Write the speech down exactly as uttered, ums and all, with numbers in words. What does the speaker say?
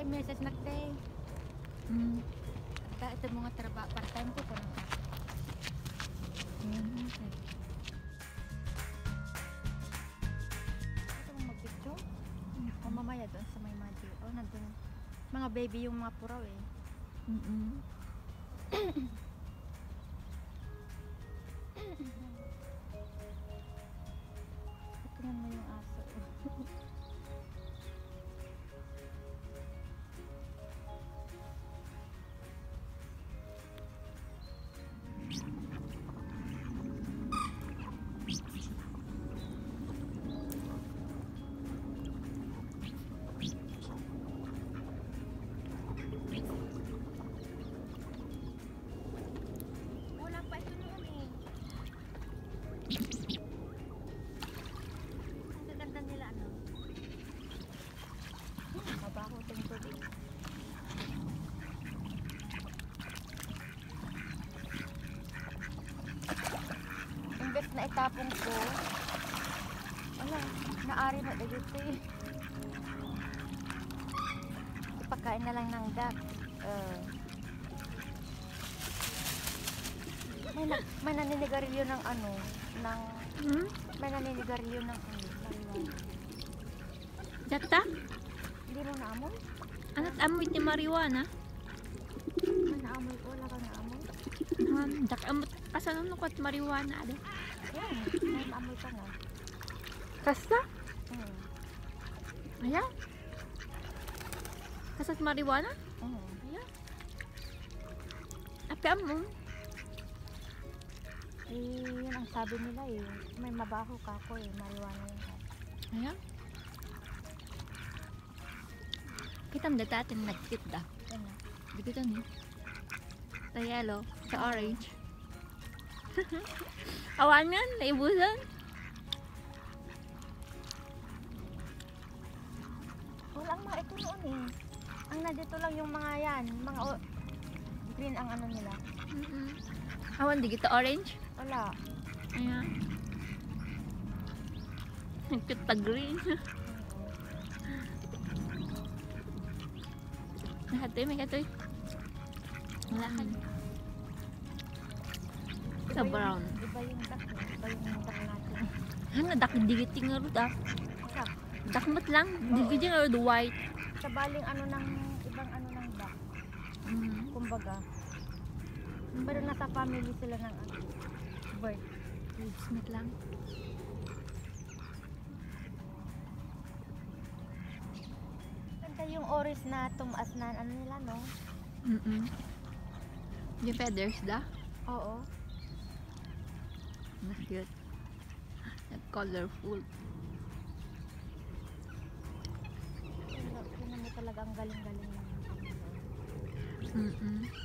message nagtay. Hmm. Ata ito mga trabaho part-time ko ko na. Hmm. Ito mong mag-picture. O mamaya doon sa may madi. O nandun. Mga baby yung mga puraw eh. Mm-mm. Tingnan mo yung aso. Wala pa ito noon eh. Ang ganda nila ano. Hmm, mabaho itong tubig. Imbes na itapong ko, wala, naari na dito eh. Ipakain na lang ng duck. Uh, may, na, may naninigarilyo ng ano, ng, Hmm? may naninigarilyo ng ano, marijuana. Data? Hindi mo naamoy? Anat amoy ti marijuana? May naamoy ko, wala kang naamoy? Um, dak amot kasanunok at marijuana ada. Yan, may naamoy ka na. Kasta? Hmm. Ayan. Kasat marijuana? Hmm. Ayan. Api amo. Eh, yun ang sabi nila eh. May mabaho ka ko eh, marijuana yun. Ayan. Kitam data atin nagkit da. Ano? Di kita ni. Sa yellow, sa orange. Awangan, naibusan. Walang mga ito noon eh. Ang nandito lang yung mga yan, mga o- green ang ano nila. Mm-mm. Awan, di kita orange. Wala. Ayan. Nagkit pa green. Nakatoy, may katoy. Wala ka. Sa brown. Iba yung duck eh. Iba yung duck natin. Hana, dak digiti nga ro da. Duck. Dakmat lang. Digiti nga ro the white. Sa baling ano ng, ibang ano ng duck. Mm. Kumbaga. Pero nasa family sila ng ano, bird. Smith lang. Ganda yung oris na tumaas na ano nila no? Mm-mm. Yung feathers da. Oo. Mas cute. Colorful. Tingnan mo talaga ang galing-galing ng Mm-mm.